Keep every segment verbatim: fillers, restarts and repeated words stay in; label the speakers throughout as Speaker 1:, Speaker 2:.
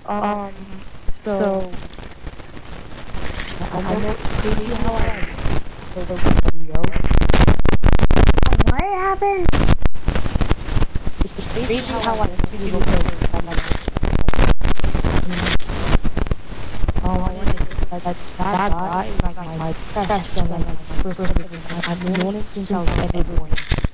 Speaker 1: Um, so, I know it's crazy how I for those videos.
Speaker 2: What happened?
Speaker 1: It's crazy how I continue to play that much. Oh my goodness, like, that guy is like my best friend, like my first friend. I've known him since I was ever born.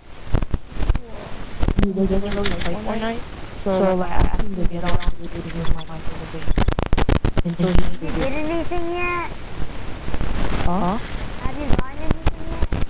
Speaker 1: He doesn't really play Fortnite, so like I asked him to get on to it because it's my favorite game. And so
Speaker 2: Did you get anything yet?
Speaker 1: Huh?
Speaker 2: Have you gotten anything yet?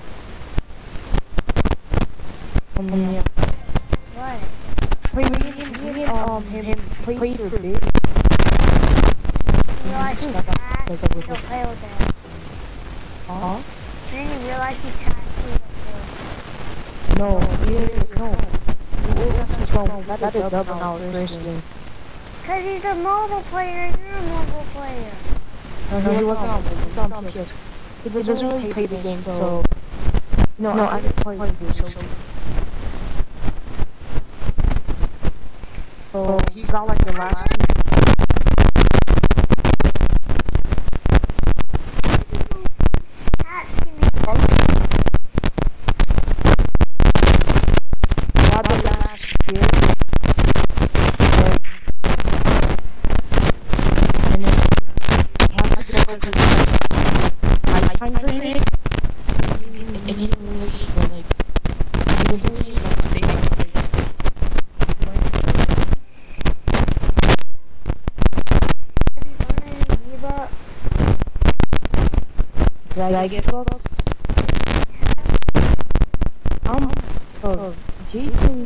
Speaker 1: Um, yeah.
Speaker 2: What?
Speaker 1: Play me and me and um him played for a bit.
Speaker 2: You realize he's trash,
Speaker 1: Because
Speaker 2: so
Speaker 1: it was
Speaker 2: don't
Speaker 1: just
Speaker 2: play with him.
Speaker 1: huh?
Speaker 2: Then you realize he's trash, so you don't play with him.
Speaker 1: No, he is no. He always has to phone. That that is dub when I was first in.
Speaker 2: Cause he's a mobile player, you're a mobile player.
Speaker 1: No, no, he wasn't on mobile. He's on P S. He doesn't really play the game, so no, no, I didn't play the game, so. So he got like the last two.
Speaker 2: Cats can be
Speaker 1: Got the last years. And then he has to go for his lifetime for it. And he didn't really like. He doesn't really like stay there. Did I get books? Um, oh, Jason.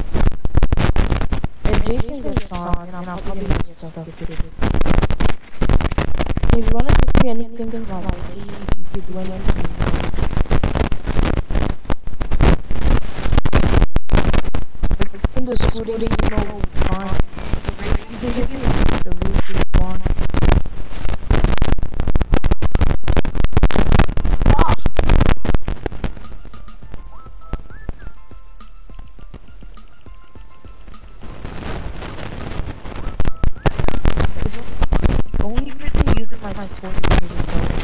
Speaker 1: If Jason gets on, then I'll probably get stuff to do. If you wanna give me anything from my I D, you could do anything. In the school, they didn't know fine. You can give me the roof if you want. The only person using my support is really good.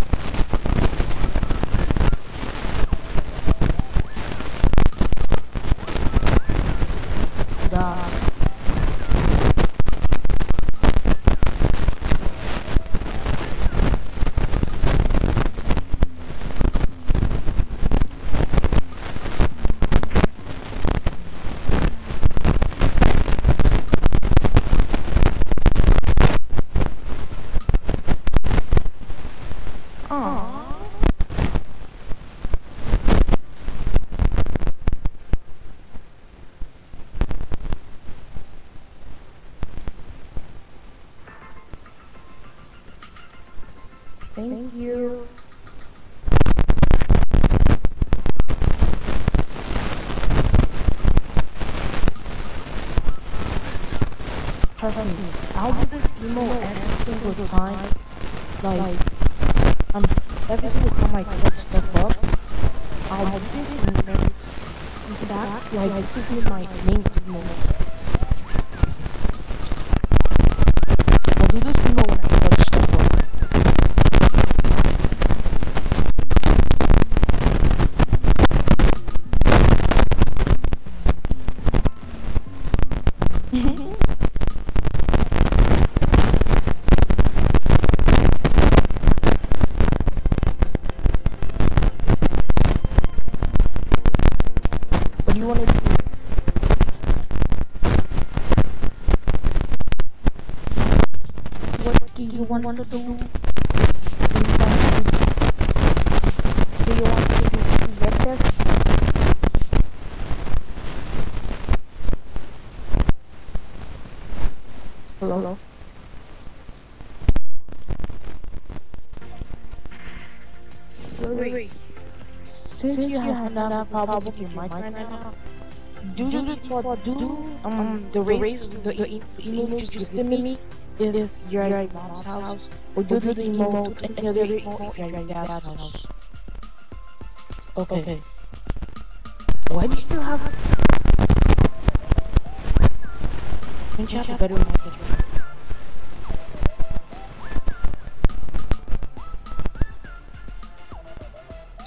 Speaker 1: Das. Thank you. Trust me, I'll do this emo every single time. Like, um, every single time I click stuff up, I'll do this and never. In fact, like, this is my main emo. I'll do this emo when I click stuff up. What do you want to do? What do you want to do? Do you want to do vector? Hello? Wait. Since you have not a problem with your mic right now, do the for do um the raise the the emote just give me if you're at your mom's house, or do the emote any other emote if you're at your dad's house. Okay. Why do you still have? Don't you have a better mic?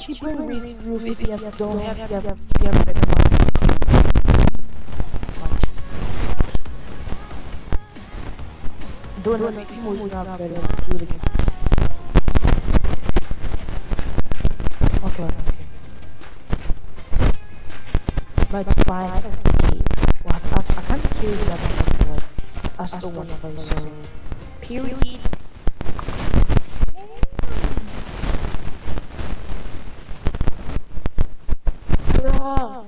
Speaker 1: cheaper to raise the roof if you have, don't have, if you have, if you have better money. Don't know if you would have better. Do it again. Okay, okay, okay. But it's fine. Okay. Well, I, I, I can't kill the other one, like, I still want to play, so. Period. Bruh.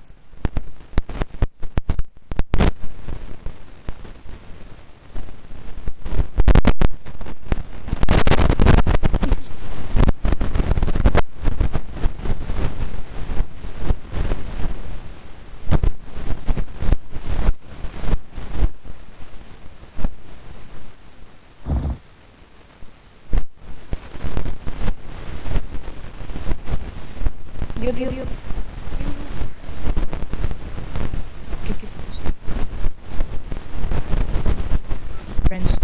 Speaker 1: Yo, yo, yo. Friends.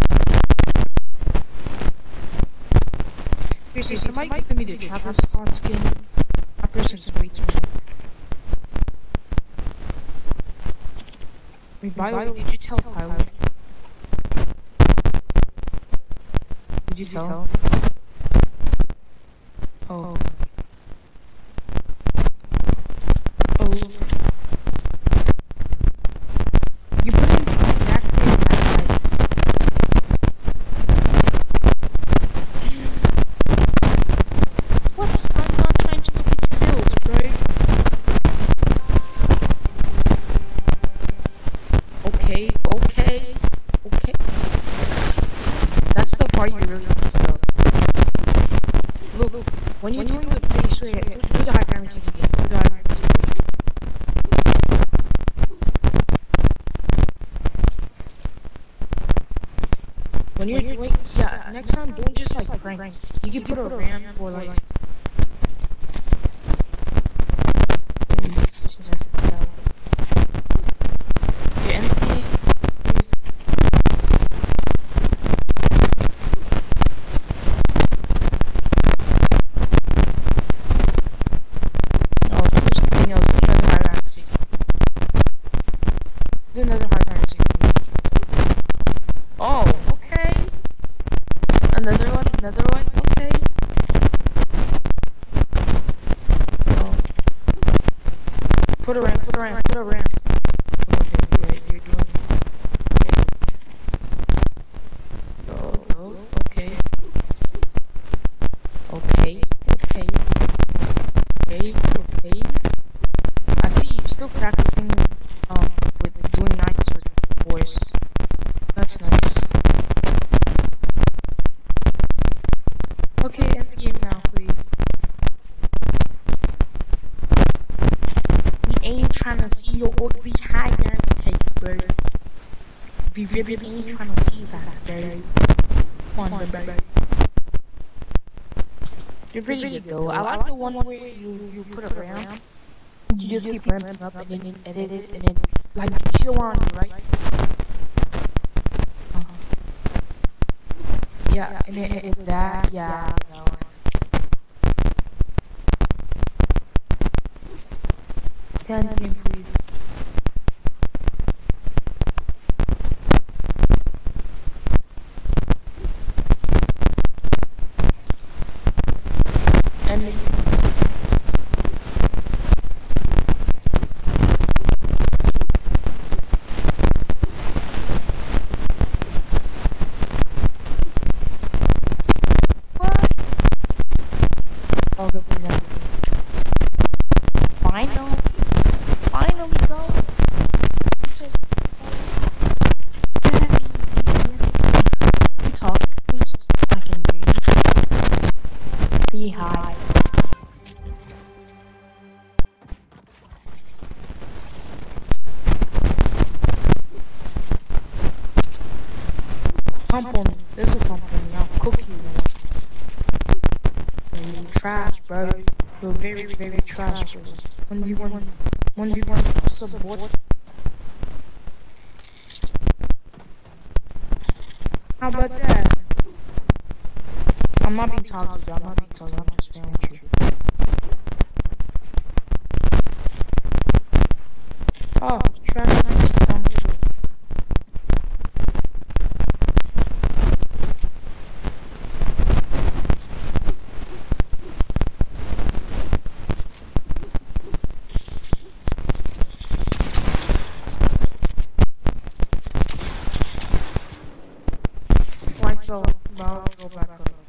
Speaker 1: Seriously, somebody give me the Travis Scott skin. That person's way too much. Wait, by the way, did you tell Tyler? Did you tell? Oh. Oh. You put in the exact same highlight. What? I'm not trying to look at your builds, bro. Okay, okay, okay. That's the part you really want to sell. Look, look, when you're doing the face rate, do, do the high ground takes again. Do the high ground takes again. When you're doing, yeah, next time don't just like prank. You can put a ram for like. Yeah, and the please. No, do something else. Do another high ground take. Do another high ground take. Oh, okay. Another one, another one, okay. No. Put a ramp, put a ramp, put a ramp. Okay, great, you're doing great. Go, go, okay. Okay, okay. Okay, okay. I see you're still practicing um with doing nights with boys. That's nice. Okay, end the game now, please. We ain't trying to see your ugly high ground takes, bro. We really ain't trying to see that, bro. Come on, bro. You're pretty good though. I like the one where you you put a ramp, you just keep ramping up and then you edit it and then like you see the one on the right. Yeah, and then edit that. Yeah, that one. Can the game, please? And the Final, finally go. You talk, please. I can hear you. Say hi. Pump on me. This will pump on me. I'll cook you. You're trash, bro. You're very, very trash, bro. one v one, one v one support. How about that? I'm not being toxic, I'm not being toxic, I'm just being with you. Oh, trash nineteen sound good. Like so, but I'll go back up.